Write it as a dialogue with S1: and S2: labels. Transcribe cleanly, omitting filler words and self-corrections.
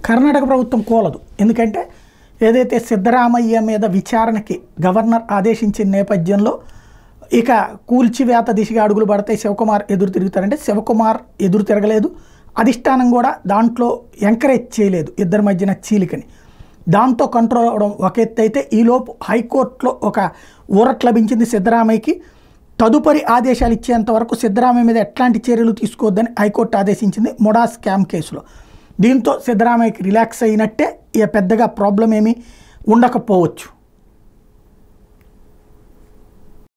S1: కర్ణాటక ప్రభుత్వం కూలదు. ఎందుకంటే ఏదైతే సిద్ధరామయ్య మీద విచారణకి గవర్నర్ ఆదేశించిన నేపథ్యంలో ఇక కూల్చివేత దిశగా అడుగులు పడతాయి. శివకుమార్ ఎదురు తిరుగుతారంటే శివకుమార్ ఎదురు తిరగలేదు. అధిష్టానం కూడా దాంట్లో ఎంకరేజ్ చేయలేదు ఇద్దరి మధ్యన చీలికని. దాంతో కంట్రోల్ అవ్వడం ఒక ఎత్తు అయితే ఈలోపు హైకోర్టులో ఒక ఊరట లభించింది సిద్ధరామయ్యకి. తదుపరి ఆదేశాలు ఇచ్చేంత వరకు సిద్ధరామయ్య మీద ఎట్లాంటి చర్యలు తీసుకోవద్దని హైకోర్టు ఆదేశించింది ముడా స్కామ్ కేసులో. దీంతో సిద్ధరామయ్యకి రిలాక్స్ అయినట్టే, ఇక పెద్దగా ప్రాబ్లం ఏమీ ఉండకపోవచ్చు.